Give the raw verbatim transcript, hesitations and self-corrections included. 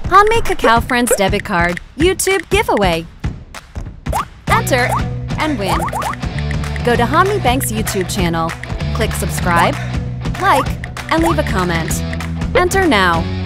Hanmi Kakao Friends Debit Card YouTube Giveaway. Enter and win. Go to Hanmi Bank's YouTube channel, click subscribe, like, and leave a comment. Enter now.